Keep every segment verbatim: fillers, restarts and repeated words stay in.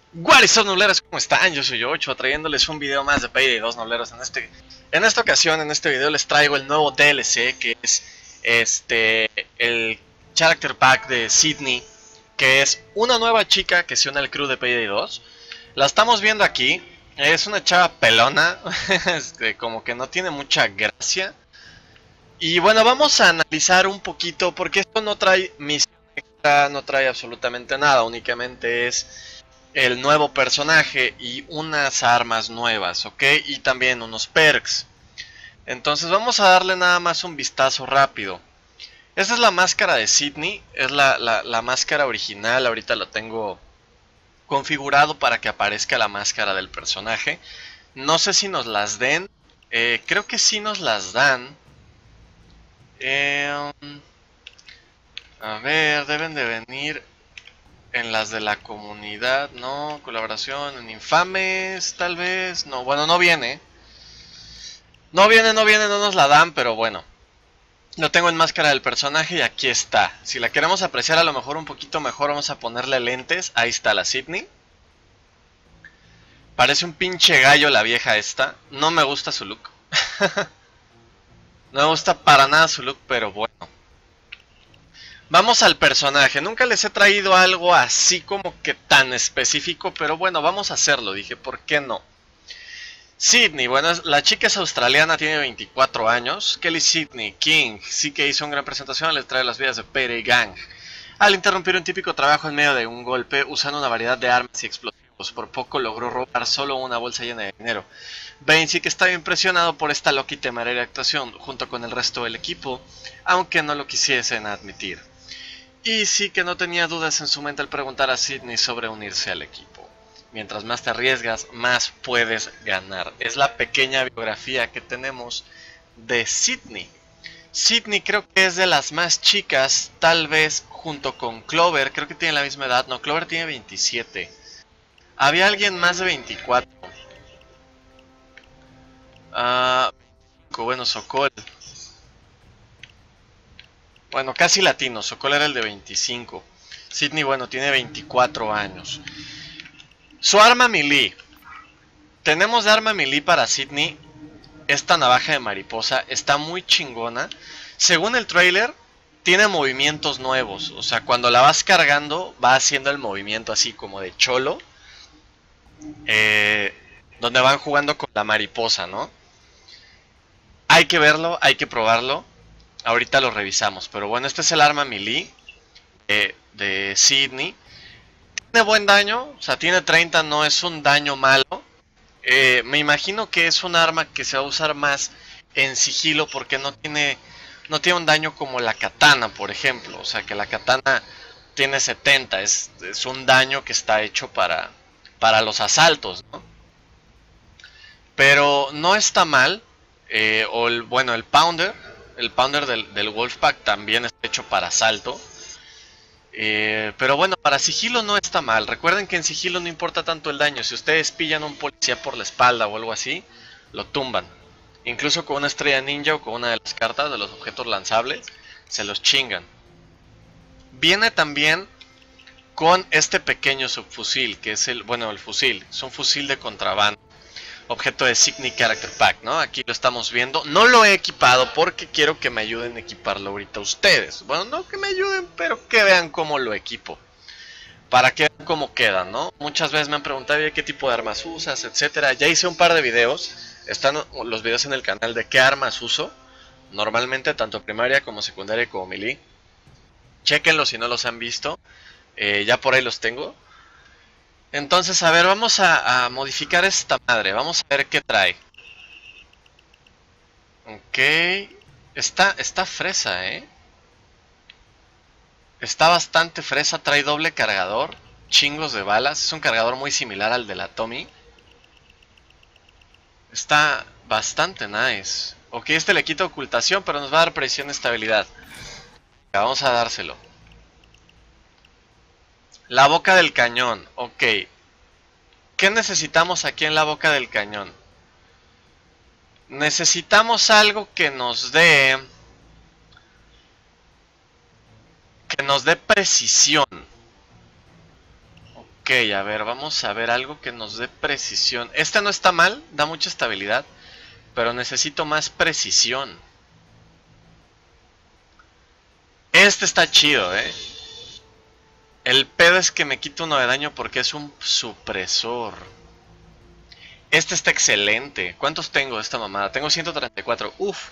What is up, nobleros, ¿cómo están? Yo soy ocho, trayéndoles un video más de Payday dos, nobleros. En este, en esta ocasión, en este video les traigo el nuevo D L C, que es este el Character Pack de Sydney, que es una nueva chica que se une al crew de Payday dos. La estamos viendo aquí, es una chava pelona, este, como que no tiene mucha gracia. Y bueno, vamos a analizar un poquito, porque esto no trae misión extra, no trae absolutamente nada, únicamente es el nuevo personaje y unas armas nuevas, ¿ok? Y también unos perks. Entonces vamos a darle nada más un vistazo rápido. Esta es la máscara de Sydney, es la, la, la máscara original, ahorita lo tengo configurado para que aparezca la máscara del personaje. No sé si nos las den, eh, creo que sí nos las dan. Eh, a ver, deben de venir en las de la comunidad, no, colaboración, en Infames, tal vez, no, bueno, no viene. No viene, no viene, no nos la dan, pero bueno. Lo tengo en máscara del personaje y aquí está. Si la queremos apreciar a lo mejor un poquito mejor, vamos a ponerle lentes. Ahí está la Sydney. Parece un pinche gallo la vieja esta. No me gusta su look. No me gusta para nada su look, pero bueno. Vamos al personaje, nunca les he traído algo así como que tan específico, pero bueno, vamos a hacerlo, dije, ¿por qué no? Sydney, bueno, la chica es australiana, tiene veinticuatro años. Kelly Sydney King sí que hizo una gran presentación, les trae las vidas de Payday Gang. Al interrumpir un típico trabajo en medio de un golpe, usando una variedad de armas y explosivos, por poco logró robar solo una bolsa llena de dinero. Bane sí que estaba impresionado por esta loca y temeraria actuación, junto con el resto del equipo, aunque no lo quisiesen admitir. Y sí que no tenía dudas en su mente al preguntar a Sydney sobre unirse al equipo. Mientras más te arriesgas, más puedes ganar. Es la pequeña biografía que tenemos de Sydney. Sydney creo que es de las más chicas, tal vez junto con Clover. Creo que tiene la misma edad. No, Clover tiene veintisiete. Había alguien más de veinticuatro. Ah, bueno, Sokol. Bueno, casi latino. Sokol era el de veinticinco. Sydney, bueno, tiene veinticuatro años. Su arma melee. Tenemos de arma melee para Sydney esta navaja de mariposa. Está muy chingona. Según el trailer, tiene movimientos nuevos. O sea, cuando la vas cargando, va haciendo el movimiento así como de cholo. Eh, donde van jugando con la mariposa, ¿no? Hay que verlo, hay que probarlo. Ahorita lo revisamos. Pero bueno, este es el arma melee de, de Sydney. Tiene buen daño, o sea, tiene treinta, no es un daño malo. Eh, me imagino que es un arma que se va a usar más en sigilo porque no tiene, no tiene un daño como la katana, por ejemplo. O sea, que la katana tiene setenta, es, es un daño que está hecho para, para los asaltos, ¿no? Pero no está mal. Eh, o el, bueno, el Pounder, el Pounder del, del Wolfpack también está hecho para asalto. Eh, pero bueno, para sigilo no está mal. Recuerden que en sigilo no importa tanto el daño. Si ustedes pillan a un policía por la espalda o algo así, lo tumban. Incluso con una estrella ninja o con una de las cartas de los objetos lanzables, se los chingan. Viene también con este pequeño subfusil, que es el, bueno, el fusil. Es un fusil de contrabando. Objeto de Sydney Character Pack, ¿no? Aquí lo estamos viendo. No lo he equipado porque quiero que me ayuden a equiparlo ahorita ustedes. Bueno, no que me ayuden, pero que vean cómo lo equipo. Para que vean cómo queda, ¿no? Muchas veces me han preguntado qué tipo de armas usas, etcétera. Ya hice un par de videos. Están los videos en el canal de qué armas uso. Normalmente, tanto primaria como secundaria como melee. Chequenlo si no los han visto. Eh, ya por ahí los tengo. Entonces, a ver, vamos a, a modificar esta madre. Vamos a ver qué trae. Ok. Está, está fresa, ¿eh? Está bastante fresa. Trae doble cargador. Chingos de balas. Es un cargador muy similar al de la Tommy. Está bastante nice. Ok, este le quita ocultación, pero nos va a dar presión y estabilidad. Vamos a dárselo. La boca del cañón. Ok. ¿Qué necesitamos aquí en la boca del cañón? Necesitamos algo que nos dé... Que nos dé precisión. Ok. Ok, a ver, vamos a ver algo que nos dé precisión. Este no está mal, da mucha estabilidad, pero necesito más precisión. Este está chido, eh. El pedo es que me quita uno de daño porque es un supresor. Este está excelente. ¿Cuántos tengo de esta mamada? Tengo ciento treinta y cuatro. Uf.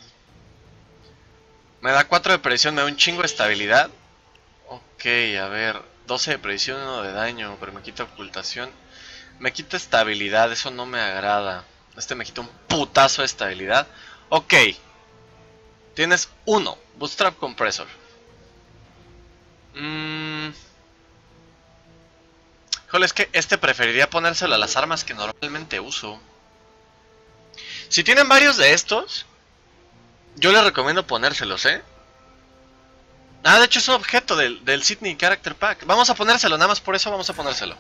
Me da cuatro de precisión, me da un chingo de estabilidad. Ok, a ver. doce de precisión, uno de daño, pero me quita ocultación. Me quita estabilidad, eso no me agrada. Este me quita un putazo de estabilidad. Ok. Tienes uno. Bootstrap Compressor. Mmm... Híjole, es que este preferiría ponérselo a las armas que normalmente uso. Si tienen varios de estos, yo les recomiendo ponérselos, ¿eh? Ah, de hecho es un objeto del, del Sydney Character Pack. Vamos a ponérselo, nada más por eso vamos a ponérselo.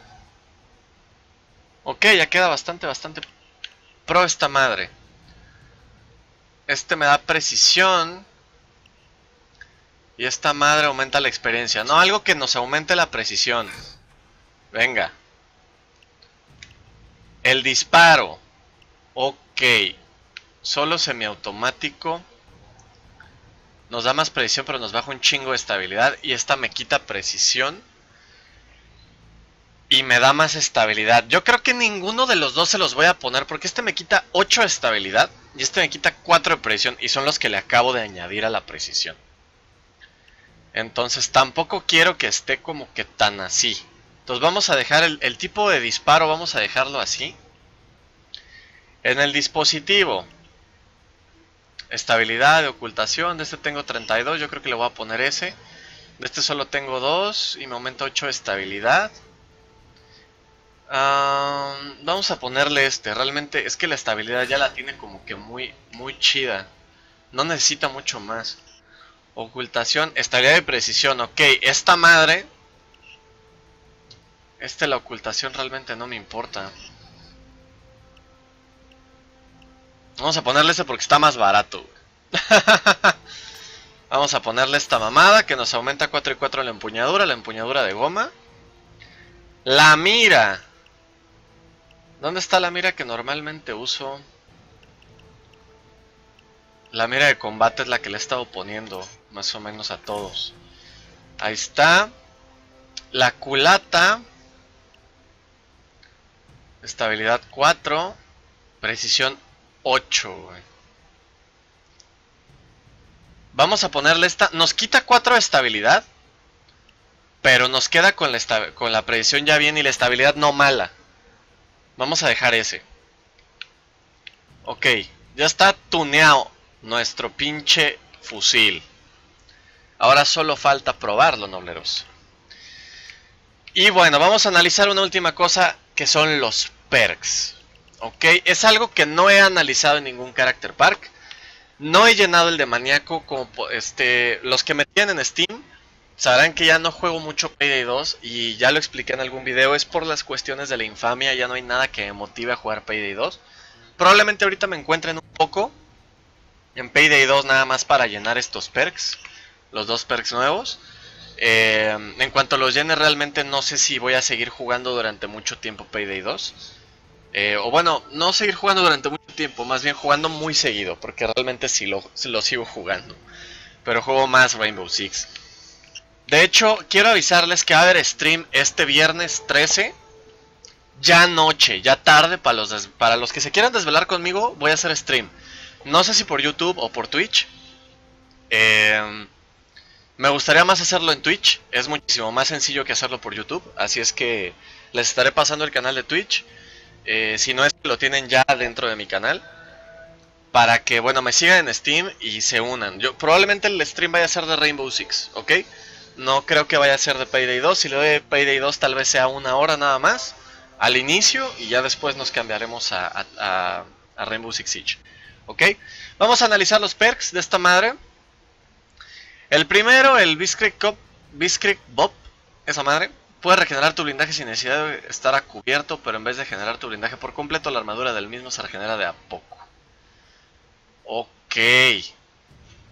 Ok, ya queda bastante, bastante pro esta madre. Este me da precisión. Y esta madre aumenta la experiencia. No, algo que nos aumente la precisión. Venga. El disparo. Ok. Solo semiautomático. Nos da más precisión, pero nos baja un chingo de estabilidad. Y esta me quita precisión. Y me da más estabilidad. Yo creo que ninguno de los dos se los voy a poner, porque este me quita ocho de estabilidad. Y este me quita cuatro de precisión. Y son los que le acabo de añadir a la precisión. Entonces tampoco quiero que esté como que tan así. Entonces vamos a dejar el, el tipo de disparo, vamos a dejarlo así. En el dispositivo, estabilidad de ocultación, de este tengo treinta y dos, yo creo que le voy a poner ese. De este solo tengo dos y me aumenta ocho de estabilidad. Um, vamos a ponerle este, realmente es que la estabilidad ya la tiene como que muy, muy chida. No necesita mucho más. Ocultación, estabilidad y precisión, ok, esta madre... Este, la ocultación realmente no me importa. Vamos a ponerle ese porque está más barato. Vamos a ponerle esta mamada que nos aumenta cuatro y cuatro la empuñadura, la empuñadura de goma. La mira. ¿Dónde está la mira que normalmente uso? La mira de combate es la que le he estado poniendo más o menos a todos. Ahí está. La culata. Estabilidad cuatro. Precisión ocho, güey. Vamos a ponerle esta. Nos quita cuatro de estabilidad. Pero nos queda con la, con la precisión ya bien y la estabilidad no mala. Vamos a dejar ese. Ok. Ya está tuneado nuestro pinche fusil. Ahora solo falta probarlo, nobleros. Y bueno, vamos a analizar una última cosa que son los perks. Ok, es algo que no he analizado en ningún Character Park. No he llenado el de maníaco. Como este, los que me tienen en Steam sabrán que ya no juego mucho Payday dos. Y ya lo expliqué en algún video. Es por las cuestiones de la infamia. Ya no hay nada que me motive a jugar Payday dos. Probablemente ahorita me encuentren un poco en Payday dos nada más para llenar estos perks. Los dos perks nuevos. Eh, en cuanto los llene realmente no sé si voy a seguir jugando durante mucho tiempo Payday dos. Eh, o bueno, no seguir jugando durante mucho tiempo, más bien jugando muy seguido, porque realmente sí lo, sí lo sigo jugando. Pero juego más Rainbow Six. De hecho, quiero avisarles que va a haber stream este viernes trece. Ya noche, ya tarde, para los, des para los que se quieran desvelar conmigo, voy a hacer stream. No sé si por YouTube o por Twitch. Eh... Me gustaría más hacerlo en Twitch, es muchísimo más sencillo que hacerlo por YouTube, así es que les estaré pasando el canal de Twitch, eh, si no es que lo tienen ya dentro de mi canal, para que, bueno, me sigan en Steam y se unan. Yo probablemente el stream vaya a ser de Rainbow Six, ¿ok? No creo que vaya a ser de Payday dos, si le doy Payday dos tal vez sea una hora nada más, al inicio, y ya después nos cambiaremos a, a, a, a Rainbow Six Siege, ¿ok? Vamos a analizar los perks de esta madre. El primero, el Blitzkrieg Bob, esa madre, puede regenerar tu blindaje sin necesidad de estar a cubierto, pero en vez de generar tu blindaje por completo, la armadura del mismo se regenera de a poco. Ok.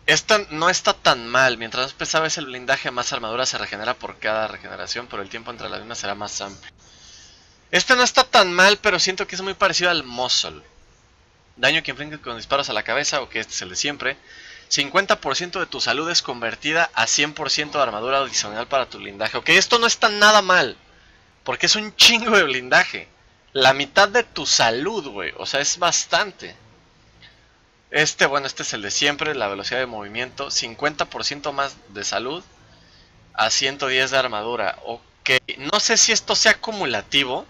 Esta no está tan mal. Mientras más pesado es el blindaje, más armadura se regenera por cada regeneración, pero el tiempo entre las mismas será más amplio. Este no está tan mal, pero siento que es muy parecido al Muzzle. Daño que inflige con disparos a la cabeza, o que este es el de siempre. cincuenta por ciento de tu salud es convertida a cien por ciento de armadura adicional para tu blindaje. Ok, esto no está nada mal, porque es un chingo de blindaje. La mitad de tu salud, güey. O sea, es bastante. Este, bueno, este es el de siempre, la velocidad de movimiento. cincuenta por ciento más de salud a ciento diez de armadura. Ok, no sé si esto sea acumulativo.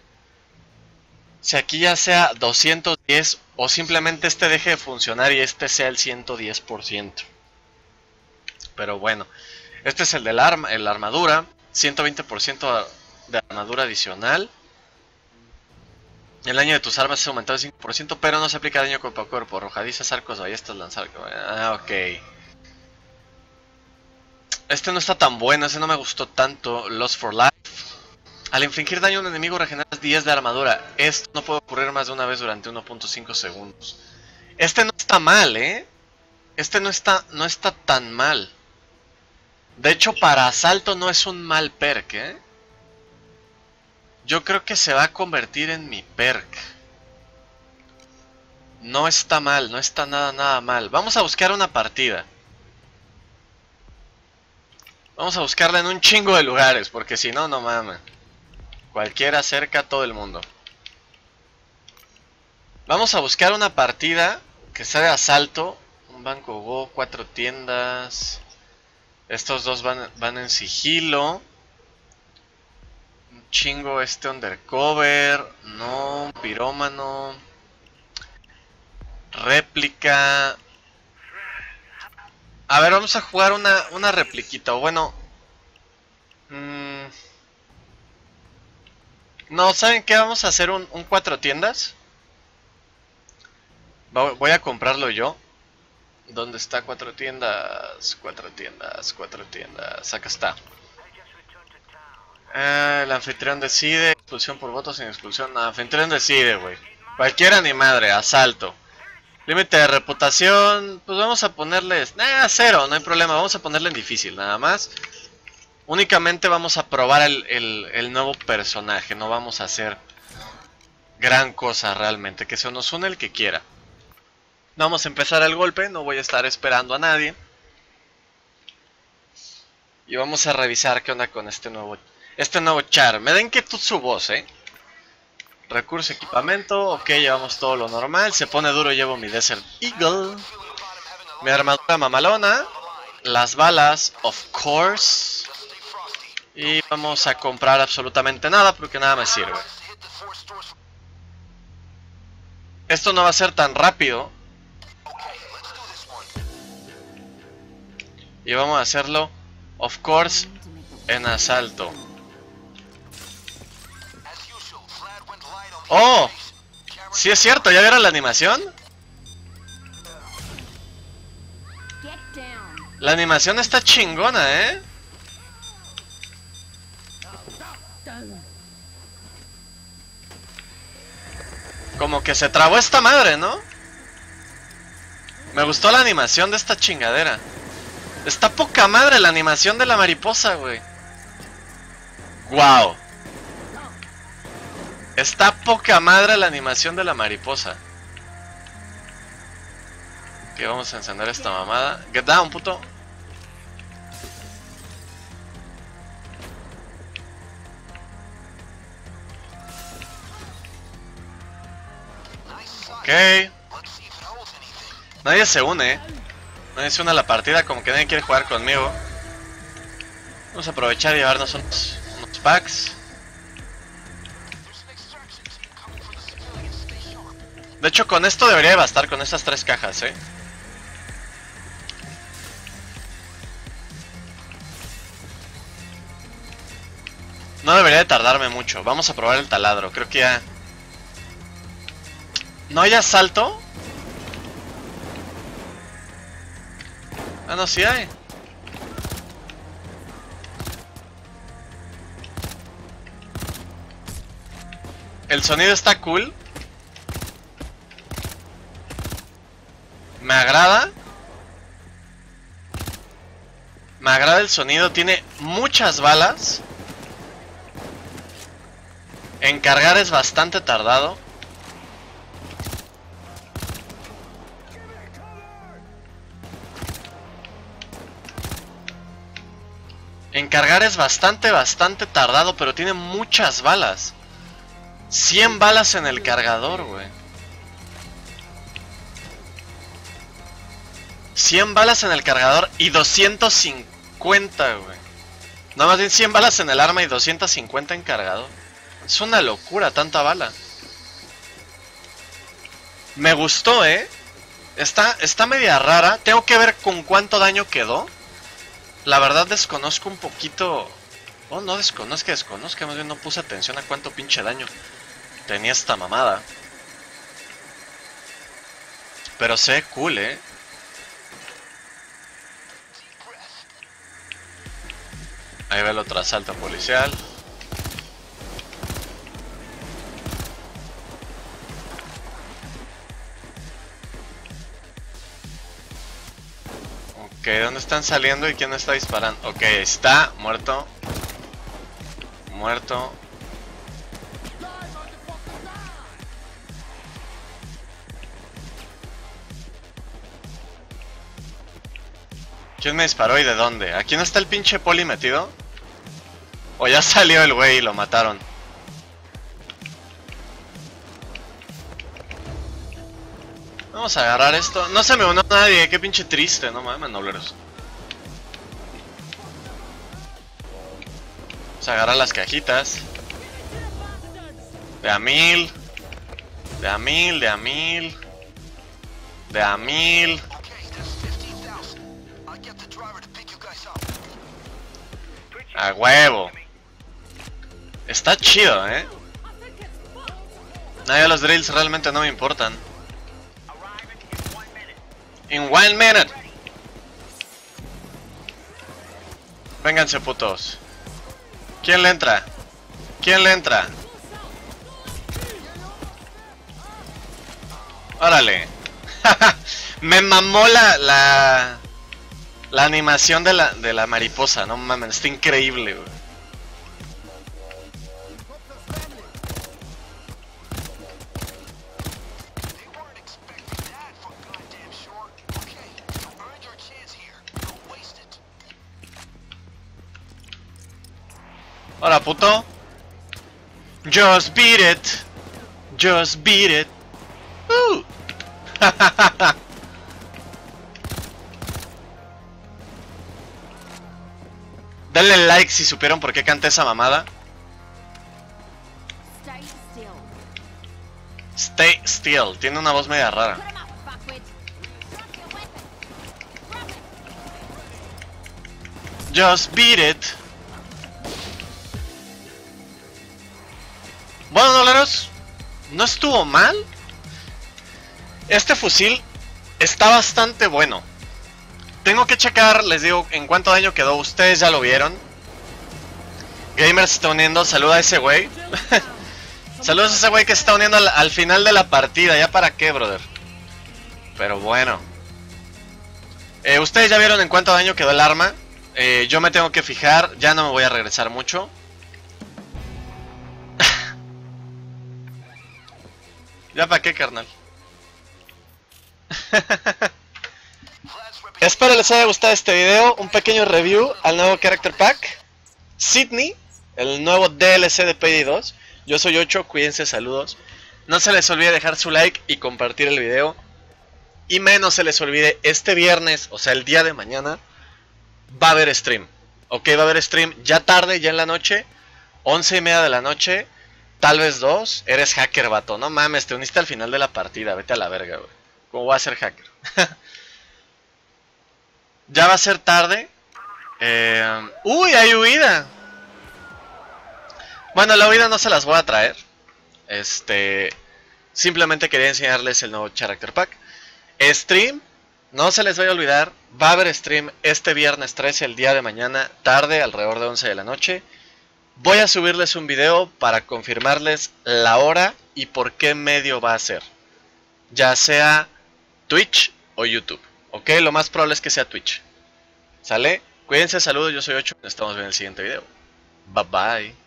Si aquí ya sea doscientos diez o simplemente este deje de funcionar y este sea el ciento diez por ciento. Pero bueno, este es el de la arma, el armadura. ciento veinte por ciento de armadura adicional. El daño de tus armas es aumentado cinco por ciento, pero no se aplica daño cuerpo a cuerpo. Arrojadizas, arcos, ballestas, lanzar. Ah, ok. Este no está tan bueno, ese no me gustó tanto. Lost for Life. Al infligir daño a un enemigo regeneras diez de armadura. Esto no puede ocurrir más de una vez durante uno punto cinco segundos. Este no está mal, ¿eh? Este no está, no está tan mal. De hecho, para asalto no es un mal perk, ¿eh? Yo creo que se va a convertir en mi perk. No está mal, no está nada, nada mal. Vamos a buscar una partida. Vamos a buscarla en un chingo de lugares, porque si no, no mames. Cualquiera cerca a todo el mundo. Vamos a buscar una partida que sea de asalto. Un banco Go, cuatro tiendas. Estos dos van, van en sigilo. Un chingo este undercover. No, pirómano. Réplica. A ver, vamos a jugar una, una repliquita. O bueno. Mmm, no, ¿saben qué? Vamos a hacer un, un cuatro tiendas. Voy a comprarlo yo. ¿Dónde está cuatro tiendas? Cuatro tiendas, cuatro tiendas. Acá está. Eh, el anfitrión decide. Expulsión por votos sin expulsión. No, anfitrión decide, güey. Cualquiera ni madre, asalto. Límite de reputación. Pues vamos a ponerles. Nah, cero, no hay problema. Vamos a ponerle en difícil, nada más. Únicamente vamos a probar el, el, el nuevo personaje. No vamos a hacer gran cosa realmente. Que se nos une el que quiera. Vamos a empezar el golpe. No voy a estar esperando a nadie. Y vamos a revisar qué onda con este nuevo Este nuevo char. Me da inquietud su voz, eh. Recurso, equipamiento. Ok, llevamos todo lo normal. Se pone duro, llevo mi Desert Eagle. Mi armadura mamalona. Las balas, of course. Y vamos a comprar absolutamente nada porque nada me sirve. Esto no va a ser tan rápido. Y vamos a hacerlo, of course, en asalto. ¡Oh! Sí es cierto, ¿ya vieron la animación? La animación está chingona, ¿eh? Como que se trabó esta madre, ¿no? Me gustó la animación de esta chingadera. Está poca madre la animación de la mariposa, güey. Wow. Está poca madre la animación de la mariposa. Ok, vamos a encender esta mamada. Get down, puto. Ok. Nadie se une. Nadie se une a la partida, como que nadie quiere jugar conmigo. Vamos a aprovechar y llevarnos unos, unos packs. De hecho, con esto debería de bastar, con estas tres cajas, eh. No debería de tardarme mucho. Vamos a probar el taladro, creo que ya... ¿No hay asalto? Ah, no, sí hay. El sonido está cool. Me agrada. Me agrada el sonido, tiene muchas balas. En cargar es bastante tardado. En cargar es bastante, bastante tardado, pero tiene muchas balas. cien balas en el cargador, güey. cien balas en el cargador y doscientos cincuenta, güey. No, más bien cien balas en el arma y doscientos cincuenta en cargador. Es una locura tanta bala. Me gustó, eh. Está, está media rara. Tengo que ver con cuánto daño quedó. La verdad desconozco un poquito. Oh, no desconozco, desconozco. Más bien no puse atención a cuánto pinche daño tenía esta mamada. Pero se ve cool, eh. Ahí va el otro asalto policial. Ok, ¿dónde están saliendo y quién está disparando? Ok, está muerto. Muerto. ¿Quién me disparó y de dónde? ¿Aquí no está el pinche poli metido? ¿O ya salió el güey y lo mataron? Vamos a agarrar esto. No se me unió nadie, qué pinche triste, no mames, nobleros. Vamos a agarrar las cajitas. De a mil. De a mil, de a mil. De a mil. A huevo. Está chido, eh. Nadie de los drills realmente no me importan. In one minute. Vénganse, putos. ¿Quién le entra? ¿Quién le entra? Órale. Me mamó la, la la animación de la de la mariposa, no mames, está increíble, güey. Hola, puto. Just beat it. Just beat it. Uh. Denle like si supieron por qué canté esa mamada. Stay still. Tiene una voz media rara. Just beat it. Bueno, doleros, no estuvo mal. Este fusil está bastante bueno. Tengo que checar, les digo, en cuánto daño quedó. Ustedes ya lo vieron. Gamer se está uniendo, saluda a ese güey. Saludos a ese güey que se está uniendo al, al final de la partida. ¿Ya para qué, brother? Pero bueno. eh, Ustedes ya vieron en cuánto daño quedó el arma. eh, Yo me tengo que fijar, ya no me voy a regresar mucho. ¿Ya para qué, carnal? Espero les haya gustado este video. Un pequeño review al nuevo Character Pack Sydney, el nuevo D L C de P D dos. Yo soy ocho, cuídense, saludos. No se les olvide dejar su like y compartir el video. Y menos se les olvide, este viernes, o sea el día de mañana, va a haber stream. Ok, va a haber stream ya tarde, ya en la noche, once y media de la noche. Tal vez dos. Eres hacker, vato. No mames, te uniste al final de la partida. Vete a la verga, güey. ¿Cómo voy a ser hacker? Ya va a ser tarde. eh... Uy, hay huida. Bueno, la huida no se las voy a traer. Este... Simplemente quería enseñarles el nuevo Character Pack. Stream. No se les vaya a olvidar. Va a haber stream este viernes trece, el día de mañana. Tarde, alrededor de once de la noche. Voy a subirles un video para confirmarles la hora y por qué medio va a ser. Ya sea Twitch o YouTube. Ok, lo más probable es que sea Twitch. ¿Sale? Cuídense, saludos, yo soy ocho, nos estamos viendo en el siguiente video. Bye bye.